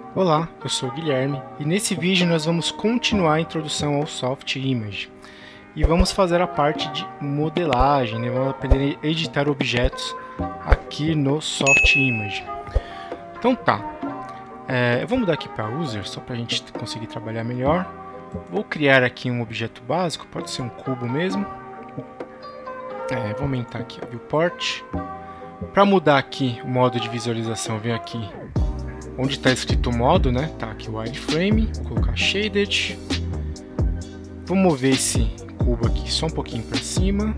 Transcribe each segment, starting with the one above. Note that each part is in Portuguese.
Olá, eu sou o Guilherme e nesse vídeo nós vamos continuar a introdução ao Soft Image e vamos fazer a parte de modelagem, né? Vamos aprender a editar objetos aqui no Soft Image. Então tá, eu vou mudar aqui para User só para a gente conseguir trabalhar melhor. Vou criar aqui um objeto básico, pode ser um cubo mesmo. Vou aumentar aqui a Viewport. Para mudar aqui o modo de visualização, eu venho aqui onde está escrito o modo, né? Tá aqui o wireframe, vou colocar shaded. Vou mover esse cubo aqui só um pouquinho para cima.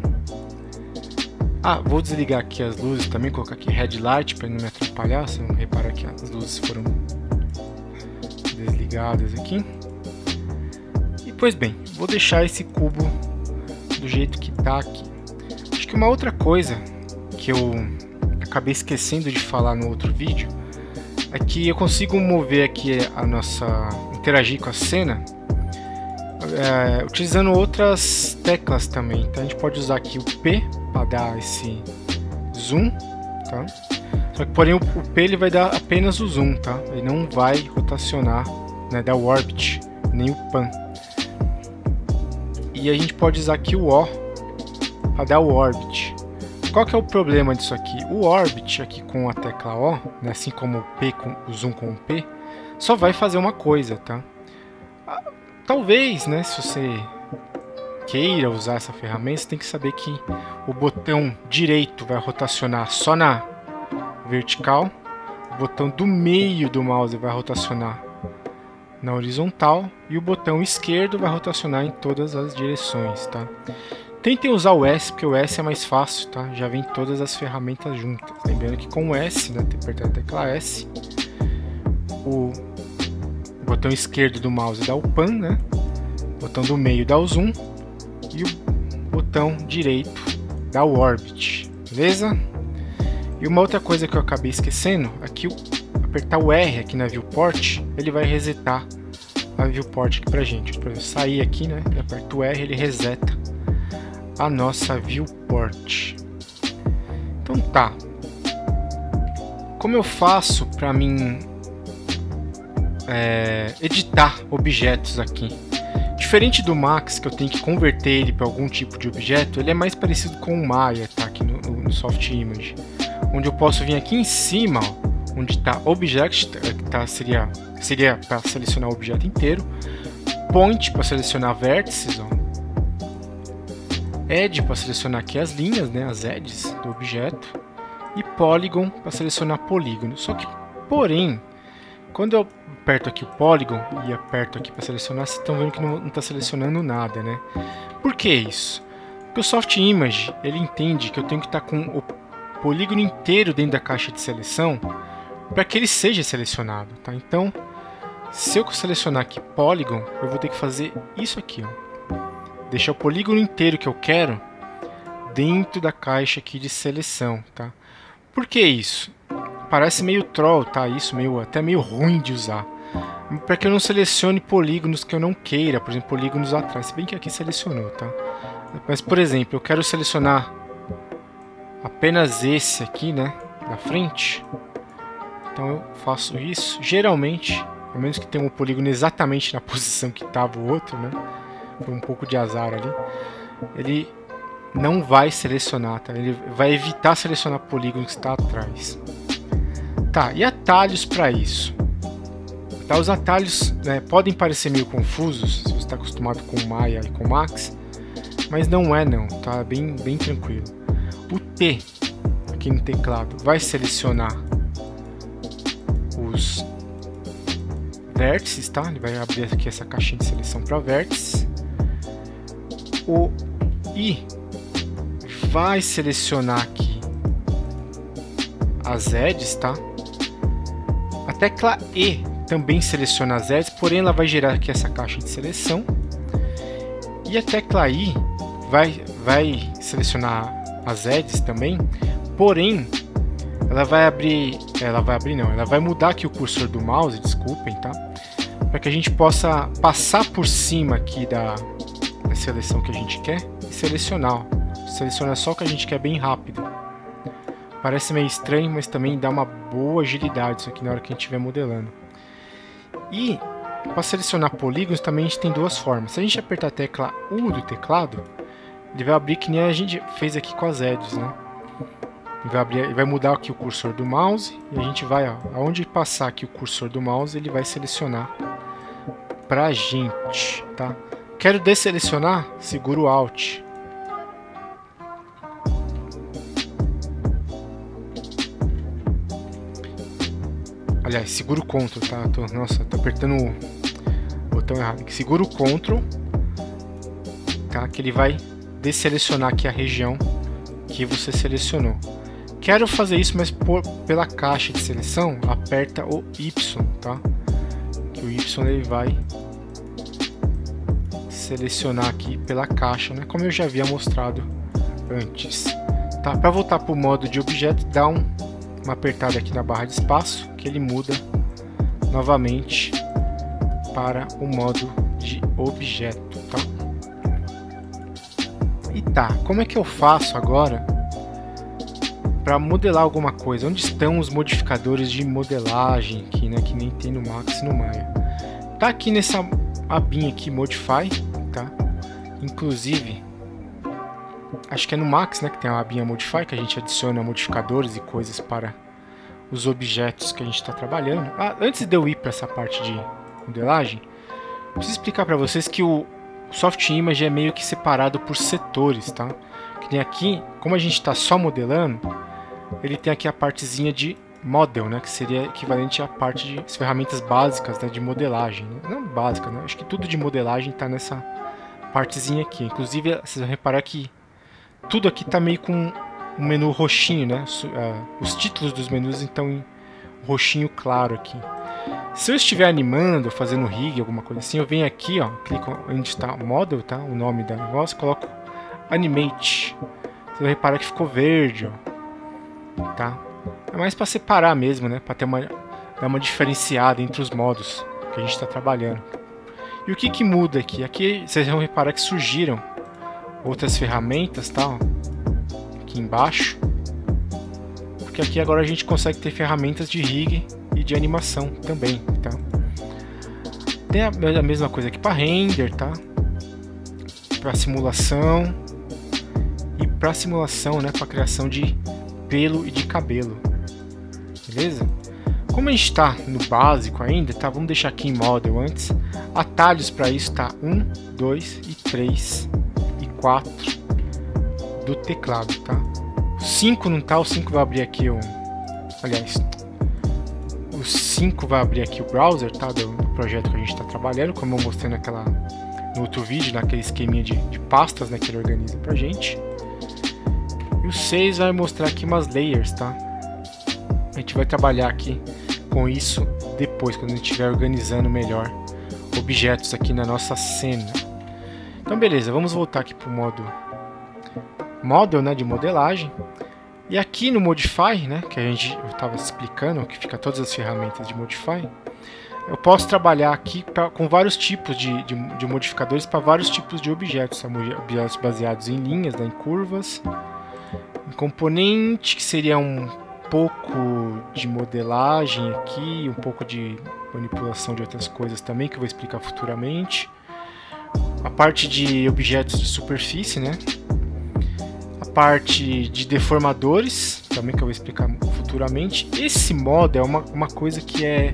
Vou desligar aqui as luzes também, colocar aqui headlight para não me atrapalhar. Você não repara que as luzes foram desligadas aqui. E pois bem, vou deixar esse cubo do jeito que está aqui. Acho que uma outra coisa que eu acabei esquecendo de falar no outro vídeo é que eu consigo mover aqui interagir com a cena utilizando outras teclas também. Então a gente pode usar aqui o P para dar esse zoom, tá? Só que porém o P ele vai dar apenas o zoom, tá? Ele não vai rotacionar, né, dar o orbit, nem o pan. E a gente pode usar aqui o O para dar o orbit. Qual que é o problema disso aqui? O orbit aqui com a tecla O, né, assim como o P com o zoom com o P, só vai fazer uma coisa, tá? Talvez, né, se você queira usar essa ferramenta, você tem que saber que o botão direito vai rotacionar só na vertical, o botão do meio do mouse vai rotacionar na horizontal e o botão esquerdo vai rotacionar em todas as direções, tá? Tentem usar o S, porque o S é mais fácil, tá? Já vem todas as ferramentas juntas. Lembrando que com o S, né, tem que apertar a tecla S, o botão esquerdo do mouse dá o pan, né? O botão do meio dá o zoom e o botão direito dá o orbit, beleza? E uma outra coisa que eu acabei esquecendo, aqui apertar o R aqui na viewport, ele vai resetar a viewport aqui pra gente. Por exemplo, sair aqui, né? Eu aperto o R, ele reseta a nossa viewport. Então tá. Como eu faço para mim editar objetos aqui? Diferente do Max, que eu tenho que converter ele para algum tipo de objeto, ele é mais parecido com o Maya, tá? Aqui no Soft Image, onde eu posso vir aqui em cima, ó, onde está Object, seria para selecionar o objeto inteiro, Point para selecionar vértices, ó, Edge para selecionar aqui as linhas, né, as edges do objeto, e Polygon para selecionar polígono. Só que, porém, quando eu aperto aqui o Polygon e aperto aqui para selecionar, vocês estão vendo que não está selecionando nada, né? Por que isso? Porque o Soft Image ele entende que eu tenho que estar com o polígono inteiro dentro da caixa de seleção para que ele seja selecionado, tá? Então, se eu selecionar aqui Polygon, eu vou ter que fazer isso aqui, ó. Deixar o polígono inteiro que eu quero dentro da caixa aqui de seleção, tá? Por que isso? Parece meio troll, tá? Isso até meio ruim de usar. Para que eu não selecione polígonos que eu não queira, por exemplo, polígonos atrás. Se bem que aqui selecionou, tá? Mas, por exemplo, eu quero selecionar apenas esse aqui, né? Da frente. Então eu faço isso. Geralmente, a menos que tenha um polígono exatamente na posição que estava o outro, né? Foi um pouco de azar ali, ele não vai selecionar, tá? Ele vai evitar selecionar o polígono que está atrás. Tá, e atalhos para isso? Tá, os atalhos, né, podem parecer meio confusos, se você está acostumado com o Maya e com o Max, mas não é não, tá? Bem tranquilo. O T, aqui no teclado, vai selecionar os vértices, tá? Ele vai abrir aqui essa caixinha de seleção para vértices. O I vai selecionar aqui as edges, tá? A tecla E também seleciona as edges, porém ela vai gerar aqui essa caixa de seleção. E a tecla I vai selecionar as edges também, porém ela vai mudar aqui o cursor do mouse, desculpem, tá? Para que a gente possa passar por cima aqui da seleção que a gente quer e selecionar. Seleciona só o que a gente quer bem rápido. Parece meio estranho, mas também dá uma boa agilidade isso aqui na hora que a gente estiver modelando. E para selecionar polígonos também a gente tem duas formas. Se a gente apertar a tecla U do teclado, ele vai abrir que nem a gente fez aqui com as edges, né? Ele vai mudar aqui o cursor do mouse e a gente vai, ó, aonde passar aqui o cursor do mouse, ele vai selecionar pra gente, tá? Quero desselecionar? Seguro o Alt. Aliás, seguro o Ctrl, tá? Nossa, tô apertando o botão errado. Seguro o Ctrl, tá? Que ele vai desselecionar aqui a região que você selecionou. Quero fazer isso, mas pela caixa de seleção, aperta o Y, tá? Que o Y ele vai selecionar aqui pela caixa, né? Como eu já havia mostrado antes. Tá? Para voltar para o modo de objeto, dá uma apertada aqui na barra de espaço, que ele muda novamente para o modo de objeto, tá? E tá, como é que eu faço agora para modelar alguma coisa? Onde estão os modificadores de modelagem aqui, né? Que nem tem no Max e no Maya. Tá aqui nessa abinha aqui, Modify, tá? Inclusive, acho que é no Max, né, que tem a abinha Modify, que a gente adiciona modificadores e coisas para os objetos que a gente está trabalhando. Antes de eu ir para essa parte de modelagem, preciso explicar para vocês que o Soft Image é meio que separado por setores, tá? Que nem aqui, como a gente está só modelando, ele tem aqui a partezinha de Model, né, que seria equivalente à parte de ferramentas básicas, né, de modelagem, né? Não básica, né? Acho que tudo de modelagem está nessa partezinha aqui. Inclusive, vocês vão reparar que tudo aqui está meio com um menu roxinho, né? Os títulos dos menus estão em roxinho claro aqui. Se eu estiver animando, fazendo rig, alguma coisa assim, eu venho aqui, ó, clico onde está Model, tá? O nome da negócio, coloco Animate. Você vai reparar que ficou verde, ó, tá? É mais para separar mesmo, né? Para dar uma diferenciada entre os modos que a gente está trabalhando. E o que muda aqui? Aqui vocês vão reparar que surgiram outras ferramentas, tá? Ó, aqui embaixo. Porque aqui agora a gente consegue ter ferramentas de rig e de animação também, tá? Tem a mesma coisa aqui para render, tá? Para simulação e para simulação, né? Para criação de pelo e de cabelo, beleza? Como a gente está no básico ainda, tá? Vamos deixar aqui em Model antes. Atalhos para isso tá 1, 2 e 3 e 4 do teclado, tá? O 5 não tá, o 5 vai abrir aqui aliás, o 5 vai abrir aqui o browser, tá? Do projeto que a gente está trabalhando, como eu mostrei no outro vídeo, naquele esqueminha de pastas, né, que ele organiza pra gente. E o 6 vai mostrar aqui umas layers, tá? A gente vai trabalhar aqui com isso depois, quando a gente estiver organizando melhor objetos aqui na nossa cena. Então beleza, vamos voltar aqui para o modo Model, né, de modelagem. E aqui no Modify, né, que eu estava explicando, que fica todas as ferramentas de Modify, eu posso trabalhar aqui com vários tipos de modificadores para vários tipos de objetos. Objetos baseados em linhas, né, em curvas, em componente, que seria um pouco de modelagem aqui, um pouco de manipulação de outras coisas também, que eu vou explicar futuramente. A parte de objetos de superfície, né? A parte de deformadores, também que eu vou explicar futuramente. Esse modo é uma coisa que é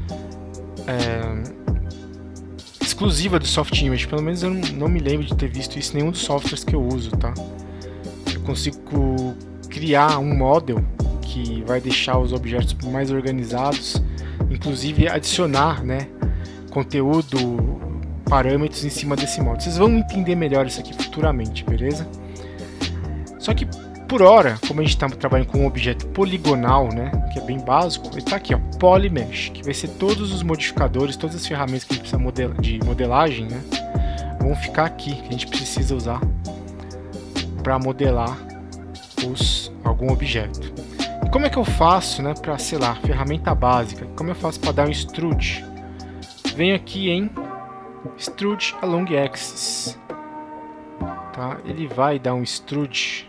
exclusiva do Soft Image, pelo menos eu não me lembro de ter visto isso em nenhum dos softwares que eu uso, tá? Eu consigo criar um model que vai deixar os objetos mais organizados, inclusive adicionar, né, conteúdo, parâmetros em cima desse model. Vocês vão entender melhor isso aqui futuramente, beleza? Só que por hora, como a gente está trabalhando com um objeto poligonal, né, que é bem básico, ele está aqui, ó, Polymesh, que vai ser todos os modificadores, todas as ferramentas que a gente precisa de modelagem, né, vão ficar aqui, que a gente precisa usar para modelar algum objeto. E como é que eu faço, né, para, sei lá, ferramenta básica? Como eu faço para dar um extrude? Venho aqui em Extrude Along Axis, tá? Ele vai dar um extrude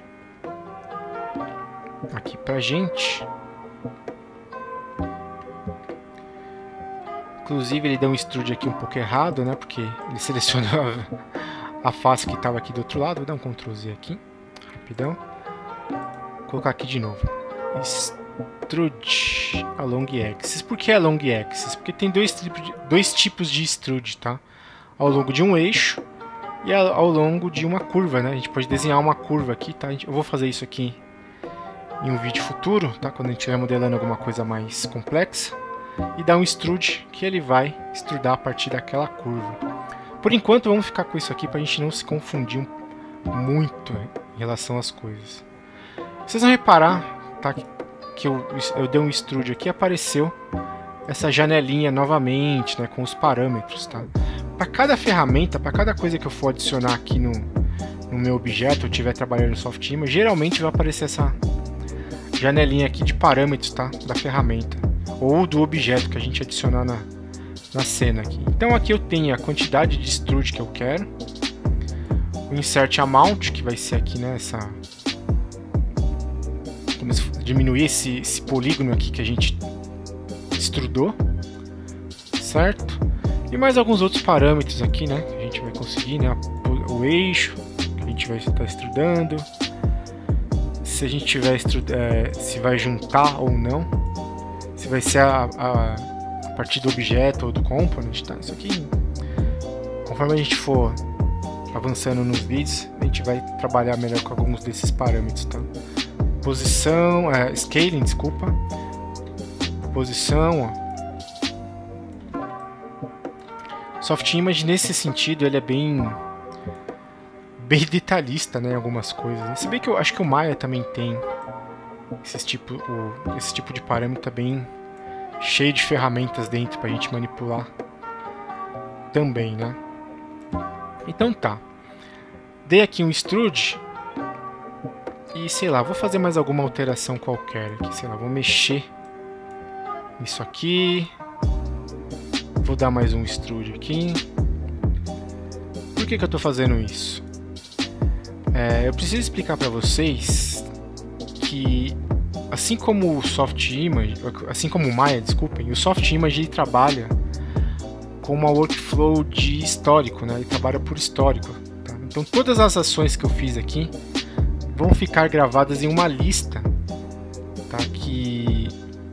aqui pra gente. Inclusive ele deu um extrude aqui um pouco errado, né? Porque ele selecionou a face que estava aqui do outro lado. Vou dar um Ctrl Z aqui, rapidão. Vou colocar aqui de novo. Extrude along axis. Por que along axis? Porque tem dois tipos de extrude, tá? Ao longo de um eixo e ao longo de uma curva, né? A gente pode desenhar uma curva aqui, tá? Eu vou fazer isso aqui em um vídeo futuro, tá? Quando a gente estiver modelando alguma coisa mais complexa. E dar um extrude que ele vai extrudar a partir daquela curva. Por enquanto vamos ficar com isso aqui para a gente não se confundir muito em relação às coisas. Vocês vão reparar, tá, que eu dei um extrude aqui e apareceu essa janelinha novamente, né, com os parâmetros, tá? Para cada ferramenta, para cada coisa que eu for adicionar aqui no meu objeto, eu estiver trabalhando no Softimage, geralmente vai aparecer essa janelinha aqui de parâmetros, tá, da ferramenta ou do objeto que a gente adicionar na cena aqui. Então aqui eu tenho a quantidade de extrude que eu quero, o insert amount, que vai ser aqui, né, diminuir esse polígono aqui que a gente extrudou, certo? E mais alguns outros parâmetros aqui, né, que a gente vai conseguir, né, o eixo que a gente vai estar extrudando, se a gente tiver se vai juntar ou não, se vai ser a partir do objeto ou do component, tá? Isso aqui, conforme a gente for avançando nos vídeos, a gente vai trabalhar melhor com alguns desses parâmetros, tá? Posição, scaling, desculpa. Posição, ó. Softimage, nesse sentido, ele é bem detalhista, né, em algumas coisas. Se bem que eu acho que o Maya também tem esse tipo de parâmetro bem cheio de ferramentas dentro pra gente manipular também, né? Então tá. Dei aqui um extrude e, sei lá, vou fazer mais alguma alteração qualquer aqui, sei lá, vou mexer isso aqui. Vou dar mais um extrude aqui. Por que eu tô fazendo isso? Eu preciso explicar pra vocês que assim como o Softimage, assim como o Maya, desculpem, o Softimage ele trabalha com uma workflow de histórico, né? Ele trabalha por histórico, tá? Então todas as ações que eu fiz aqui vão ficar gravadas em uma lista, tá? Que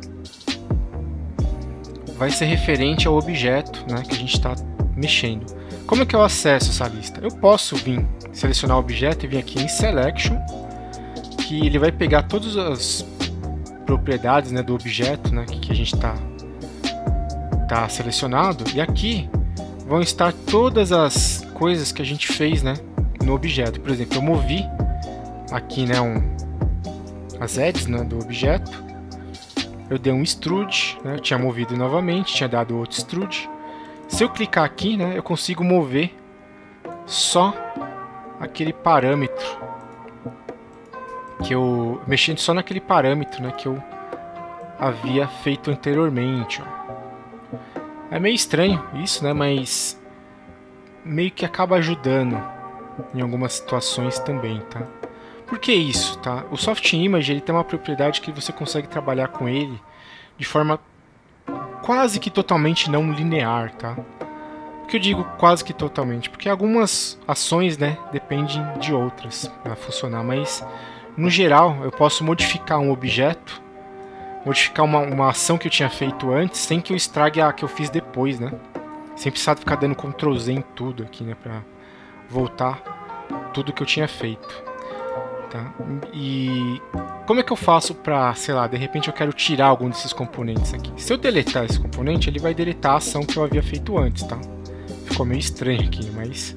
vai ser referente ao objeto, né, que a gente está mexendo. Como é que eu acesso essa lista? Eu posso vir selecionar o objeto e vir aqui em Selection, que ele vai pegar todas as propriedades, né, do objeto, né, que a gente tá selecionado, e aqui vão estar todas as coisas que a gente fez, né, no objeto. Por exemplo, eu movi aqui, né, as edges, né, do objeto, eu dei um extrude, né, eu tinha movido novamente, tinha dado outro extrude. Se eu clicar aqui, né, eu consigo mover só aquele parâmetro que eu mexendo só naquele parâmetro, né, que eu havia feito anteriormente, ó. É meio estranho isso, né, mas meio que acaba ajudando em algumas situações também, tá? Por que isso, tá? O Softimage ele tem uma propriedade que você consegue trabalhar com ele de forma quase que totalmente não linear, tá? Por que eu digo quase que totalmente? Porque algumas ações, né, dependem de outras para funcionar, mas no geral eu posso modificar um objeto, modificar uma ação que eu tinha feito antes, sem que eu estrague a que eu fiz depois, né? Sem precisar ficar dando Ctrl Z em tudo aqui, né, para voltar tudo que eu tinha feito. Tá? E como é que eu faço para, sei lá, de repente eu quero tirar algum desses componentes aqui? Se eu deletar esse componente, ele vai deletar a ação que eu havia feito antes, tá? Ficou meio estranho aqui, mas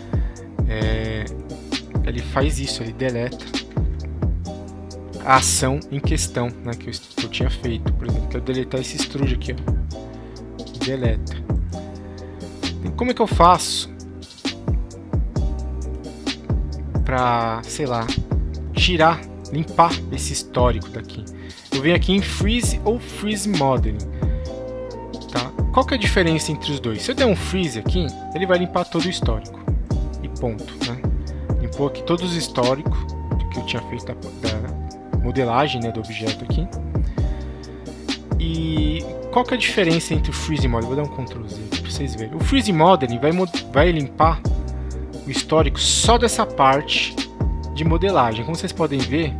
ele faz isso, ele deleta a ação em questão, né, que eu tinha feito. Por exemplo, que eu deletar esse extrude aqui, ó, deleta. E como é que eu faço para, sei lá, limpar esse histórico daqui? Eu venho aqui em Freeze ou Freeze Modeling, tá? Qual que é a diferença entre os dois? Se eu der um Freeze aqui, ele vai limpar todo o histórico e ponto, né? Limpou aqui todos os históricos que eu tinha feito da modelagem, né, do objeto aqui. E qual que é a diferença entre o Freeze Modeling? Vou dar um Ctrl Z para vocês verem. O Freeze Modeling vai limpar o histórico só dessa parte de modelagem. Como vocês podem ver,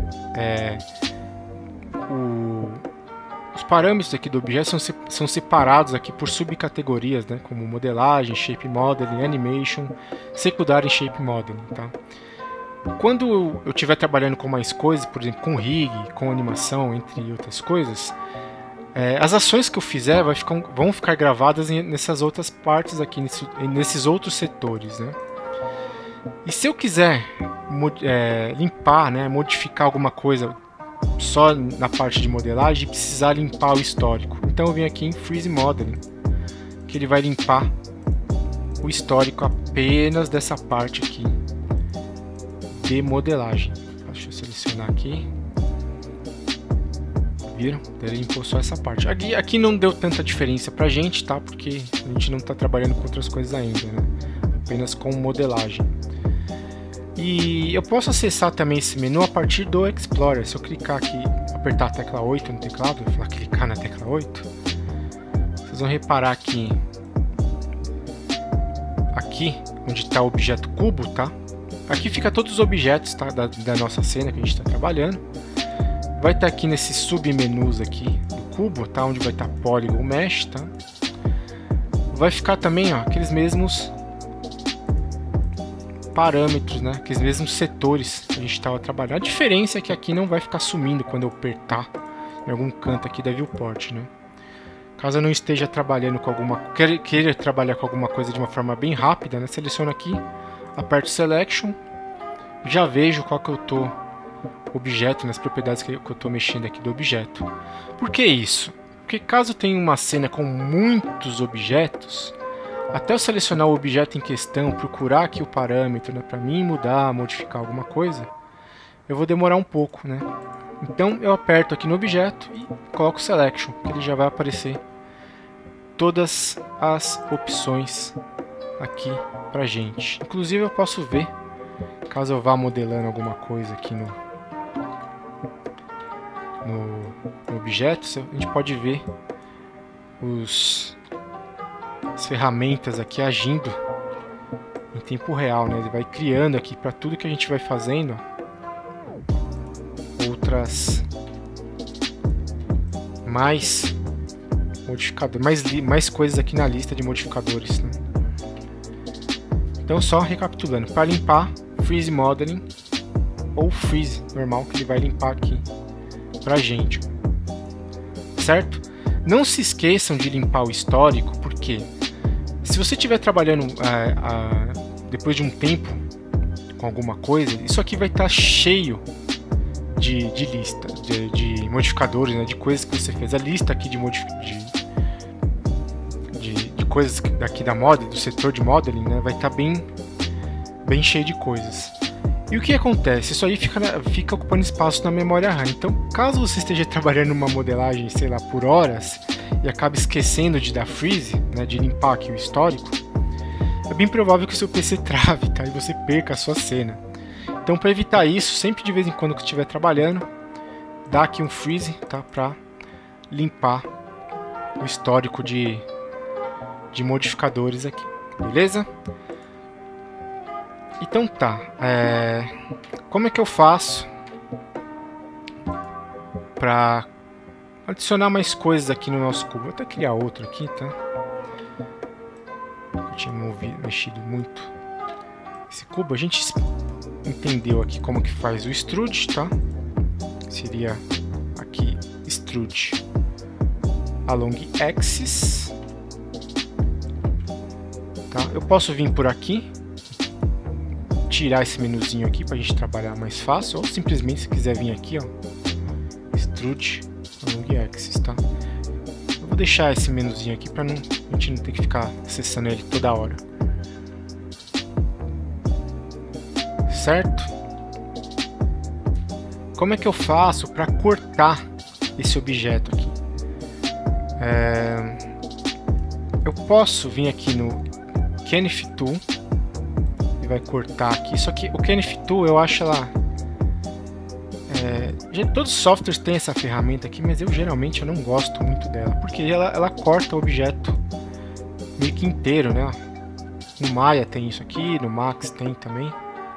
os parâmetros aqui do objeto são separados aqui por subcategorias, né, como modelagem, shape modeling, animation, secundário e shape modeling, tá? Quando eu estiver trabalhando com mais coisas, por exemplo, com rig, com animação, entre outras coisas, as ações que eu fizer vão ficar gravadas nessas outras partes aqui, nesses outros setores, né? E se eu quiser limpar, né, modificar alguma coisa só na parte de modelagem, precisar limpar o histórico, então eu venho aqui em Freeze Modeling, que ele vai limpar o histórico apenas dessa parte aqui de modelagem. Deixa eu selecionar aqui. Viram? Ele limpou só essa parte. Aqui não deu tanta diferença pra gente, tá? Porque a gente não está trabalhando com outras coisas ainda, né? Apenas com modelagem. E eu posso acessar também esse menu a partir do Explorer. Se eu clicar aqui, apertar a tecla 8 no teclado, vou falar clicar na tecla 8, vocês vão reparar que aqui onde está o objeto cubo, tá? Aqui fica todos os objetos, tá, da nossa cena que a gente está trabalhando. Vai estar aqui nesses submenus aqui do cubo, tá? Onde vai estar Polygon Mesh, tá? Vai ficar também, ó, aqueles mesmos parâmetros, né? Aqueles mesmos setores que a gente estava trabalhando. A diferença é que aqui não vai ficar sumindo quando eu apertar em algum canto aqui da viewport, né? Caso eu não esteja trabalhando com queira trabalhar com alguma coisa de uma forma bem rápida, né? Seleciono aqui, aperto Selection, já vejo qual que eu tô objeto, nas propriedades que eu estou mexendo aqui do objeto. Por que isso? Porque caso tenha uma cena com muitos objetos, até eu selecionar o objeto em questão, procurar aqui o parâmetro, né, para mim mudar, modificar alguma coisa, eu vou demorar um pouco, né? Então eu aperto aqui no objeto e coloco Selection, que ele já vai aparecer todas as opções aqui pra gente. Inclusive eu posso ver, caso eu vá modelando alguma coisa aqui no objeto, a gente pode ver as ferramentas aqui agindo em tempo real, né? Ele vai criando aqui para tudo que a gente vai fazendo outras mais modificadores, mais coisas aqui na lista de modificadores, né? Então só recapitulando, para limpar Freeze Modeling ou Freeze normal, que ele vai limpar aqui pra gente, certo? Não se esqueçam de limpar o histórico, porque se você estiver trabalhando depois de um tempo com alguma coisa, isso aqui vai estar cheio de lista, de modificadores, né, de coisas que você fez. A lista aqui de coisas daqui da model, do setor de modeling, né, vai estar bem cheio de coisas. E o que acontece? Isso aí fica ocupando espaço na memória RAM. Então, caso você esteja trabalhando uma modelagem, sei lá, por horas e acabe esquecendo de dar freeze, né, de limpar aqui o histórico, é bem provável que o seu PC trave, tá? E você perca a sua cena. Então, para evitar isso, sempre de vez em quando que estiver trabalhando, dá aqui um freeze, tá? Para limpar o histórico de modificadores aqui, beleza? Então tá, como é que eu faço para adicionar mais coisas aqui no nosso cubo? Vou até criar outro aqui, tá? Eu tinha mexido muito esse cubo. A gente entendeu aqui como que faz o extrude, tá? Seria aqui extrude along axis, tá? Eu posso vir por aqui, tirar esse menuzinho aqui para a gente trabalhar mais fácil, ou simplesmente se quiser vir aqui, ó, extrude along axis, tá? Eu vou deixar esse menuzinho aqui para a gente não ter que ficar acessando ele toda hora, certo? Como é que eu faço para cortar esse objeto aqui? Eu posso vir aqui no Knife Tool, vai cortar aqui. Só que o Knife Tool eu acho ela Todos os softwares têm essa ferramenta aqui, mas eu geralmente não gosto muito dela, porque ela corta o objeto meio que inteiro, né? No Maya tem isso aqui, no Max tem também.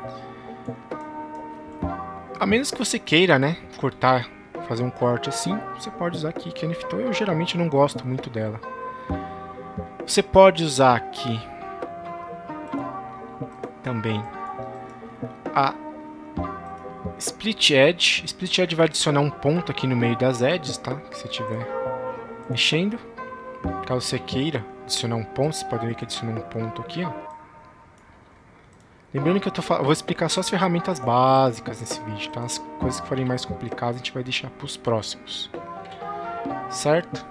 A menos que você queira, né, cortar, fazer um corte assim, você pode usar aqui Knife Tool. Eu geralmente não gosto muito dela. Você pode usar aqui também a Split Edge. Split Edge vai adicionar um ponto aqui no meio das edges, tá? Que você estiver mexendo. Caso você queira adicionar um ponto, você pode ver que adiciona um ponto aqui, ó. Lembrando que eu vou explicar só as ferramentas básicas nesse vídeo, tá? As coisas que forem mais complicadas a gente vai deixar para os próximos. Certo?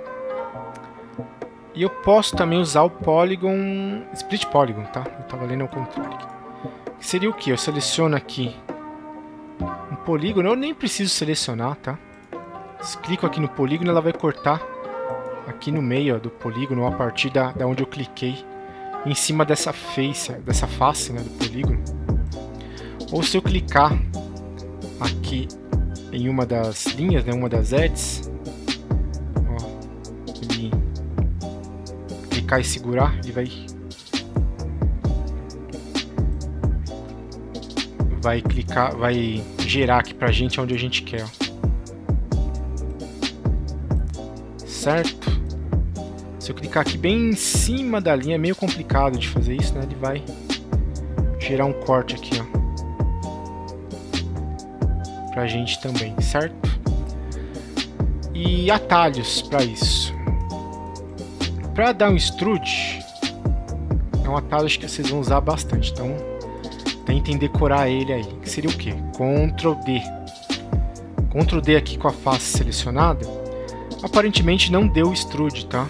E eu posso também usar o Polygon, Split Polygon, tá? Eu estava lendo ao contrário. Que seria o que? Eu seleciono aqui um polígono, eu nem preciso selecionar, tá? Clico aqui no polígono, ela vai cortar aqui no meio, ó, do polígono, a partir da onde eu cliquei, em cima dessa face, né, do polígono. Ou se eu clicar aqui em uma das linhas, né, uma das edges, ó, ele clicar e segurar, ele vai gerar aqui pra gente onde a gente quer, ó. Certo? Se eu clicar aqui bem em cima da linha, é meio complicado de fazer isso, né? Ele vai gerar um corte aqui, ó, pra gente também, certo? E atalhos para isso. Para dar um extrude, é um atalho que vocês vão usar bastante, então tentem decorar ele aí. Que seria o que? Ctrl D. Ctrl D aqui com a face selecionada. Aparentemente não deu extrude, tá?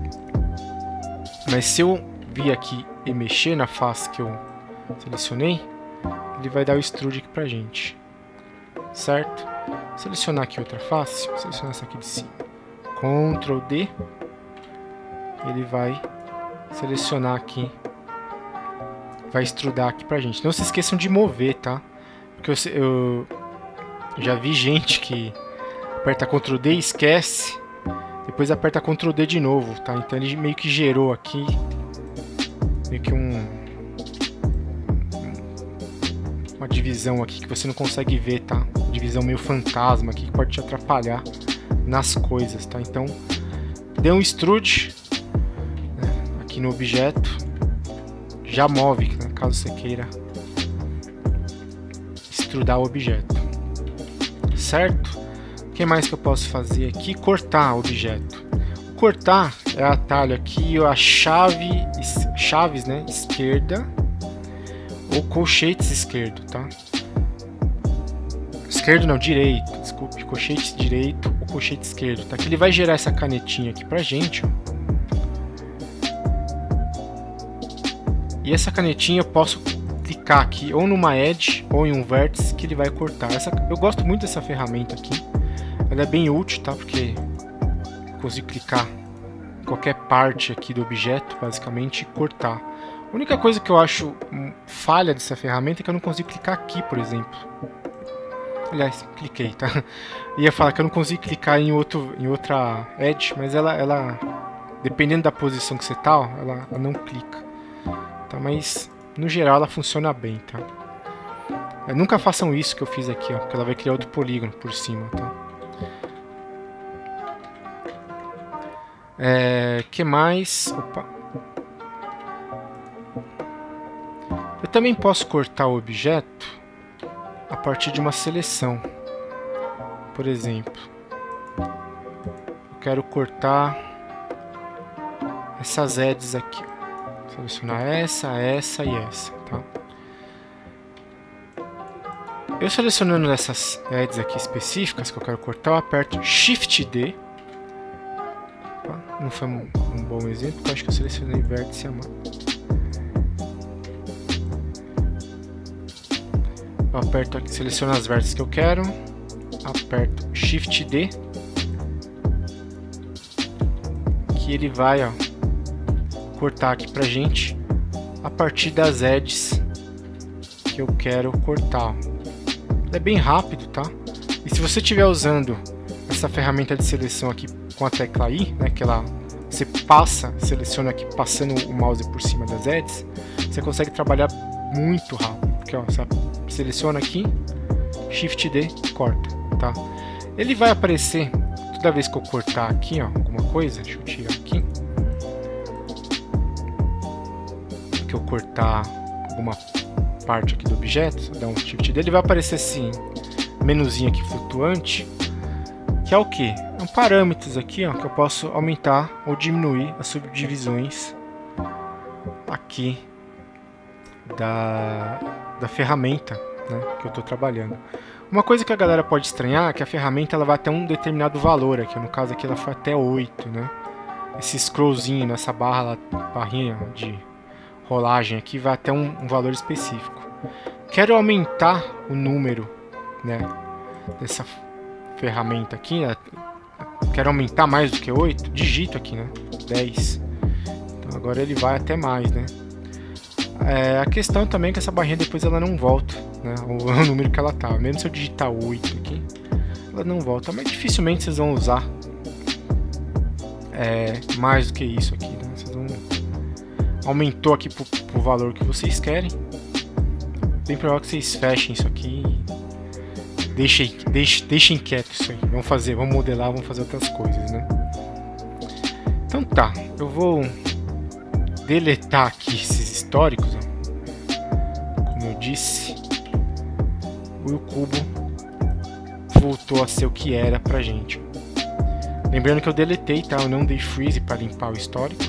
Mas se eu vir aqui e mexer na face que eu selecionei, ele vai dar o extrude aqui pra gente. Certo? Selecionar aqui outra face, vou selecionar essa aqui de cima. Ctrl D. Ele vai selecionar aqui, vai extrudar aqui pra gente. Não se esqueçam de mover, tá? Porque eu já vi gente que aperta Ctrl D e esquece, depois aperta Ctrl D de novo, tá? Então ele meio que gerou aqui meio que uma divisão aqui que você não consegue ver, tá? Divisão meio fantasma aqui que pode te atrapalhar nas coisas, tá? Então dê um extrude, né, aqui no objeto, já move, né, caso você queira extrudar o objeto, certo? O que mais que eu posso fazer aqui? Cortar o objeto. O cortar é o atalho aqui, a chaves, né, esquerda ou colchetes esquerdo, tá? Esquerdo não, direito, desculpe, colchete direito ou colchete esquerdo, tá? Que ele vai gerar essa canetinha aqui pra gente, ó. E essa canetinha eu posso clicar aqui ou numa edge ou em um vértice que ele vai cortar. Eu gosto muito dessa ferramenta aqui. Ela é bem útil, tá? Porque eu consigo clicar em qualquer parte aqui do objeto, basicamente, e cortar. A única coisa que eu acho falha dessa ferramenta é que eu não consigo clicar aqui, por exemplo. Aliás, cliquei, tá? Ia falar que eu não consigo clicar em outra edge, mas ela dependendo da posição que você tá, ó, ela não clica. Tá? Mas no geral ela funciona bem, tá? Nunca façam isso que eu fiz aqui, ó, porque ela vai criar outro polígono por cima, tá? Que mais? Opa. Eu também posso cortar o objeto a partir de uma seleção. Por exemplo, eu quero cortar essas edges aqui. Selecionar essa e essa, tá? Eu selecionando essas edges aqui específicas que eu quero cortar, eu aperto Shift D. Não foi um bom exemplo, porque eu acho que eu selecionei vértice a mão. Eu aperto aqui, seleciono as vértices que eu quero, aperto Shift D, que ele vai, ó, cortar aqui pra gente a partir das edges que eu quero cortar. É bem rápido, tá? Se você estiver usando essa ferramenta de seleção aqui com a tecla I, né, que você seleciona aqui passando o mouse por cima das edges, você consegue trabalhar muito rápido. Porque ó, você seleciona aqui, Shift D, corta, tá? Ele vai aparecer toda vez que eu cortar aqui, ó, alguma coisa. Deixa eu tirar aqui. Que eu cortar alguma parte aqui do objeto, dar um Shift D, ele vai aparecer esse menuzinho aqui flutuante, que é o que? É um parâmetros aqui, ó, que eu posso aumentar ou diminuir as subdivisões aqui da ferramenta, né, que eu estou trabalhando. Uma coisa que a galera pode estranhar é que a ferramenta ela vai até um determinado valor aqui, no caso aqui ela foi até 8, né? Esse scrollzinho nessa barrinha de rolagem aqui vai até um valor específico. Quero aumentar o número, né, dessa ferramenta aqui, né? Quero aumentar mais do que 8, digito aqui, né, 10. Então agora ele vai até mais, né? A questão também é que essa barrinha depois ela não volta, né, o número que ela tá. Mesmo se eu digitar 8 aqui, ela não volta, mas dificilmente vocês vão usar mais do que isso aqui, né? Vocês vão... Aumentou aqui pro valor que vocês querem. Bem provável que vocês fechem isso aqui e deixem quieto isso aí. Vamos modelar, vamos fazer outras coisas, né? Então tá, eu vou deletar aqui esses históricos, ó. Como eu disse, o cubo voltou a ser o que era pra gente. Lembrando que eu deletei, tá? Eu não dei freeze para limpar o histórico.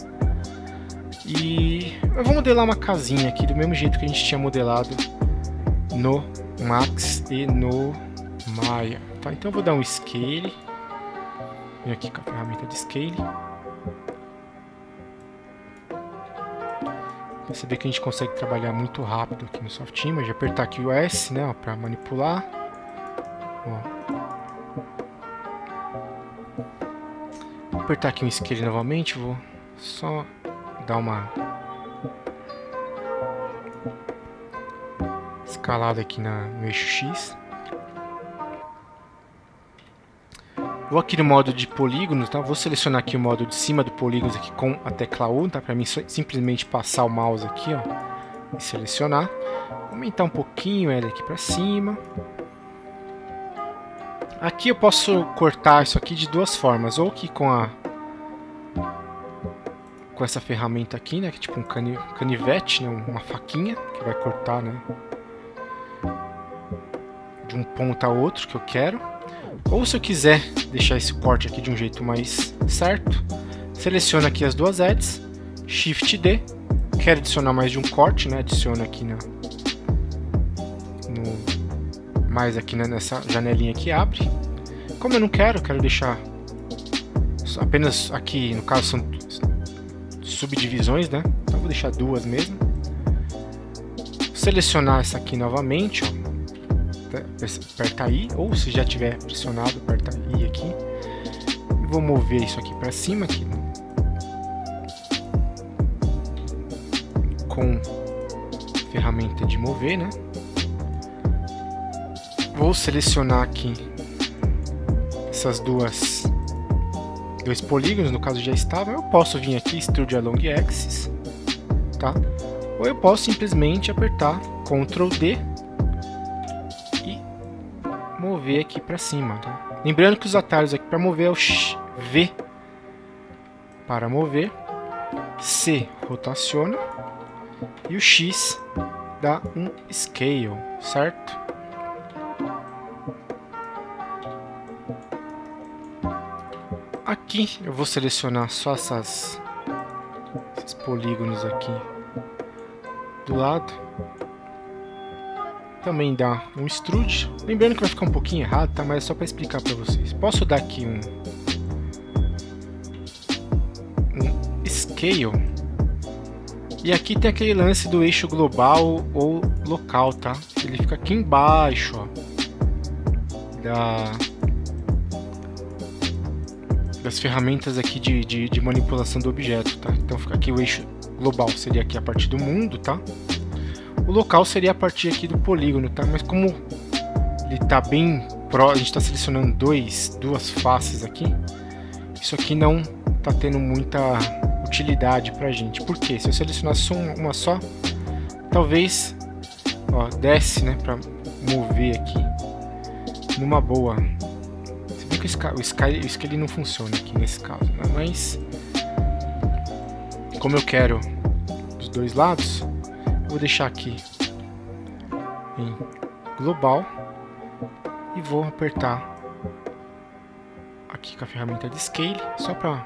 E eu vou modelar uma casinha aqui do mesmo jeito que a gente tinha modelado no Max e no Maya, tá? Então eu vou dar um Scale. Venho aqui com a ferramenta de Scale. Você vê que a gente consegue trabalhar muito rápido aqui no Softimage. Apertar aqui o S, né, para manipular. Ó. Vou apertar aqui um Scale novamente. Vou só dar uma escalada aqui no eixo X. Vou aqui no modo de polígonos, tá? Vou selecionar aqui o modo de cima do polígonos aqui com a tecla U, tá? Para mim simplesmente passar o mouse aqui, ó, e selecionar. Aumentar um pouquinho ele aqui para cima. Aqui eu posso cortar isso aqui de duas formas, ou que com essa ferramenta aqui, né, que é tipo um canivete, né, uma faquinha que vai cortar, né, de um ponto a outro que eu quero. Ou se eu quiser deixar esse corte aqui de um jeito mais certo, seleciono aqui as duas edges, Shift D, quero adicionar mais de um corte, né, adiciono aqui mais aqui, né, nessa janelinha que abre. Como eu não quero deixar apenas aqui, no caso são subdivisões, né, então eu vou deixar duas mesmo. Selecionar essa aqui novamente, ó. Aperta I, ou se já tiver pressionado, aperta I aqui. Vou mover isso aqui para cima aqui, com a ferramenta de mover, né? Vou selecionar aqui essas dois polígonos, no caso já estava. Eu posso vir aqui Extrude Along Axis, tá? Ou eu posso simplesmente apertar Ctrl D mover aqui para cima, tá? Lembrando que os atalhos aqui para mover é o V para mover, C rotaciona e o X dá um Scale, certo? Aqui eu vou selecionar só esses polígonos aqui do lado. Também dá um extrude. Lembrando que vai ficar um pouquinho errado, tá? Mas é só para explicar para vocês. Posso dar aqui um Scale. E aqui tem aquele lance do eixo global ou local, tá? Ele fica aqui embaixo, ó, das ferramentas aqui de manipulação do objeto, tá? Então fica aqui o eixo global, seria aqui a partir do mundo, tá? O local seria a partir aqui do polígono, tá? Mas como ele tá bem a gente está selecionando duas faces aqui, isso aqui não está tendo muita utilidade para a gente. Por quê? Se eu selecionar só uma só, talvez desce, né, para mover aqui numa boa. Você viu que o Scale não funciona aqui nesse caso, né? Mas como eu quero dos dois lados, eu vou deixar aqui em global e vou apertar aqui com a ferramenta de Scale, só para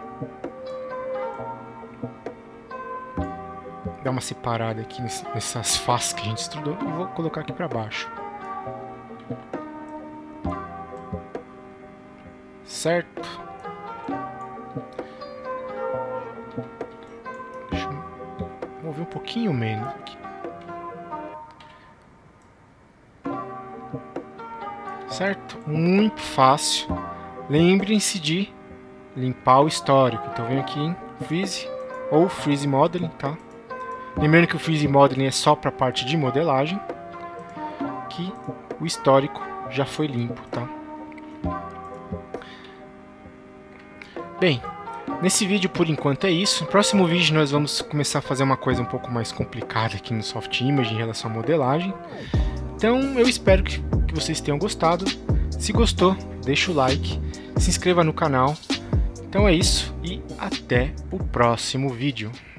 dar uma separada aqui nessas faces que a gente estudou, e vou colocar aqui para baixo. Certo? Deixa eu mover um pouquinho menos aqui. Certo? Muito fácil. Lembrem-se de limpar o histórico. Então vem aqui em Freeze ou Freeze Modeling, tá? Lembrando que o Freeze Modeling é só para a parte de modelagem, que o histórico já foi limpo, tá? Bem, nesse vídeo por enquanto é isso. No próximo vídeo nós vamos começar a fazer uma coisa um pouco mais complicada aqui no Soft Image em relação à modelagem. Então eu espero que vocês tenham gostado. Se gostou, deixa o like, se inscreva no canal. Então é isso e até o próximo vídeo.